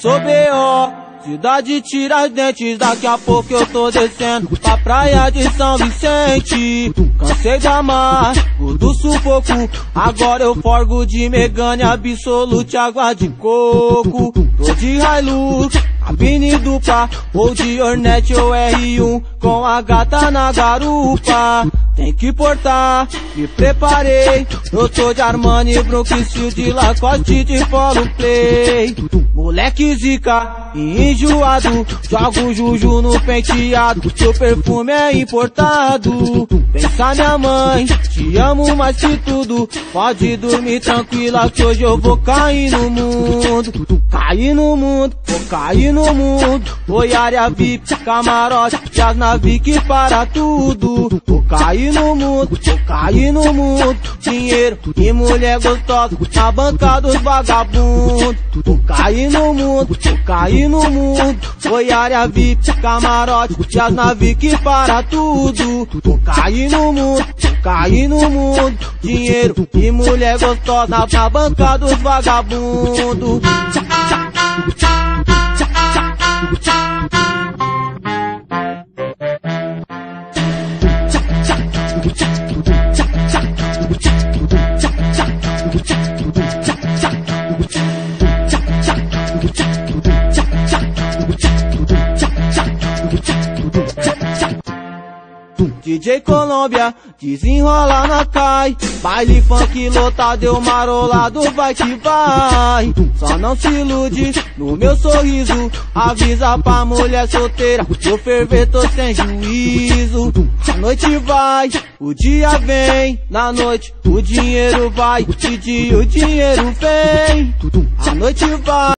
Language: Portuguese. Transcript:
sou B.O. Cidade Tiradentes, daqui a pouco eu tô descendo pra praia de São Vicente. Cansei da mar, do sufoco, agora eu forgo de Megane Absolute, água de coco. Tô de Hilux, cabine dupla, ou de Hornet ou R1, com a gata na garupa. Tem que portar, me preparei, eu tô de Armani, Brooklyn, de Lacoste, de Polo Play. Moleque zica e enjoado, jogo juju no penteado, seu perfume é importado. Pensa minha mãe, te amo mais que tudo, pode dormir tranquila que hoje eu vou cair no mundo. Cair no mundo, vou cair no mundo. Oi, área VIP, camarote, as naves que para tudo. Vou cair no mundo, vou cair no mundo. Dinheiro e mulher gostosa na banca dos vagabundos. Vou cair no mundo, vou cair no mundo. Oi, área VIP, camarote, as naves que para tudo. Vou cair no mundo, vou cair no mundo. Dinheiro e mulher gostosa na banca dos vagabundos. DJ Colômbia, desenrola na cai. Baile funk lotado, eu marolado, vai que vai. Só não se ilude no meu sorriso, avisa pra mulher solteira, eu ferver, tô sem juízo. A noite vai, o dia vem, na noite o dinheiro vai, de dia o dinheiro vem. A noite vai.